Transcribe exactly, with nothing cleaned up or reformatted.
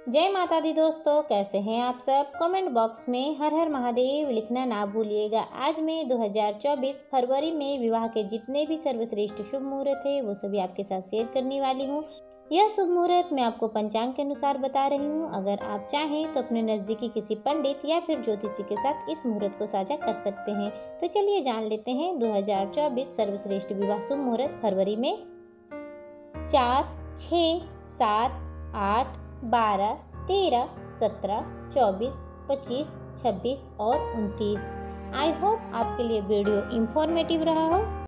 जय माता दी दोस्तों, कैसे हैं आप सब। कमेंट बॉक्स में हर हर महादेव लिखना ना भूलिएगा। आज मैं दो हज़ार चौबीस फरवरी में विवाह के जितने भी सर्वश्रेष्ठ शुभ मुहूर्त है वो सभी आपके साथ शेयर करने वाली हूँ। यह शुभ मुहूर्त मैं आपको पंचांग के अनुसार बता रही हूँ। अगर आप चाहें तो अपने नज़दीकी किसी पंडित या फिर ज्योतिषी के साथ इस मुहूर्त को साझा कर सकते हैं। तो चलिए जान लेते हैं दो हज़ार चौबीस सर्वश्रेष्ठ विवाह शुभ मुहूर्त फरवरी में चार, छः, सात, आठ, बारह, तेरह, सत्रह, चौबीस, पच्चीस, छब्बीस और उनतीस। आई होप आपके लिए वीडियो इंफॉर्मेटिव रहा हो।